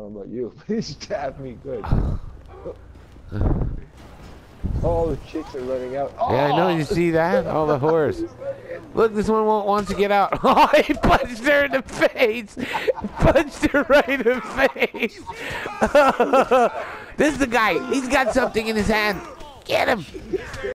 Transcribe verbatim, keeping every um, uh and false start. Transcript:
know about you, but he stabbed me good. All the chicks are running out. Oh! Yeah, I know. You see that? All the whores. Look, this one won't, wants to get out. Oh, he punched her in the face. Punched her right in the face. This is the guy. He's got something in his hand. Get him.